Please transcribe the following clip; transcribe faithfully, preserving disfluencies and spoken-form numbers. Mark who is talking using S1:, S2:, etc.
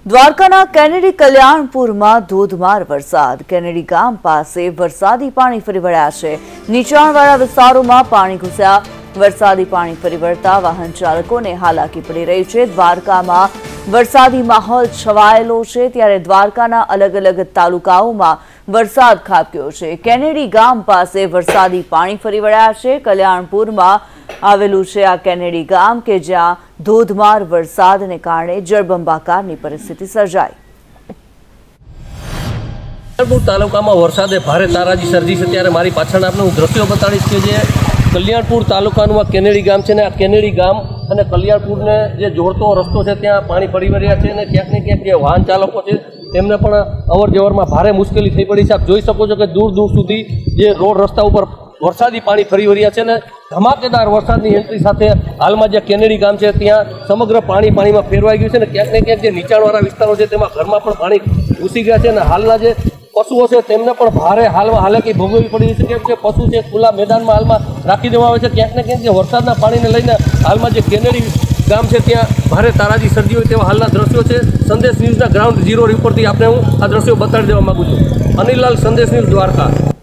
S1: દ્વારકાના કેનેડી કલ્યાણપુરમાં ધોધમાર વરસાદ। કેનેડી ગામ પાસે વરસાદી પાણી ફરી વળ્યા છે। નીચાણવાળા વિસ્તારોમાં પાણી ઘૂસ્યા। વરસાદી પાણી ફરી વળતા વાહન ચાલકોને હાલાકી પડી રહી છે। દ્વારકામાં વરસાદી માહોલ છવાયેલો છે, ત્યારે દ્વારકાના અલગ અલગ તાલુકાઓમાં વરસાદ ખાબક્યો છે। કેનેડી ગામ પાસે વરસાદી પાણી ફરી વળ્યા છે। કલ્યાણપુરમાં આવેલું છે આ કેનેડી ગામ કે જ્યાં ધોધમાર વરસાદને કારણે જળબંબાકારની પરિસ્થિતિ સર્જાઈ।
S2: કલ્યાણપુર તાલુકામાં વરસાદે ભારે તારાજી સર્જી છે, ત્યારે મારી પાછળ આપણે હું દ્રશ્યો બતાડીશ કે જે કલ્યાણપુર તાલુકાનું આ કેનેડી ગામ છે ને આ કેનેડી ગામ અને કલ્યાણપુરને જે જોડતો રસ્તો છે ત્યાં પાણી પડી વળ્યા છે અને ક્યાંક ને ક્યાંક જે વાહન ચાલકો છે તેમને પણ અવર જવરમાં ભારે મુશ્કેલી થઈ પડી છે। આપ જોઈ શકો છો કે દૂર દૂર સુધી જે રોડ રસ્તા ઉપર વરસાદી પાણી ફરી વળ્યા છે અને ધમાકેદાર વરસાદની એન્ટ્રી સાથે હાલમાં જે કેનેડી ગામ છે ત્યાં સમગ્ર પાણી પાણીમાં ફેરવાઈ ગયું છે અને ક્યાંક ને ક્યાંક જે નીચાણવાળા વિસ્તારો છે તેમાં ઘરમાં પણ પાણી ઘૂસી ગયા છે અને હાલના જે પશુઓ છે તેમને પણ ભારે હાલમાં હાલાકી ભોગવવી પડી છે, કેમ કે પશુ છે ખુલ્લા મેદાનમાં હાલમાં રાખી દેવામાં આવે છે। ક્યાંક ને ક્યાંક જે વરસાદના પાણીને લઈને હાલમાં જે કેનેડી ગામ છે ત્યાં ભારે તારાજી સર્જી હોય તેવા હાલના દ્રશ્યો છે। સંદેશ ન્યૂઝના ગ્રાઉન્ડ ઝીરો રિપોર્ટથી આપણે હું આ દ્રશ્યો બતાડી દેવા માગું છું। અનિલ લાલ, સંદેશ ન્યૂઝ, દ્વારકા।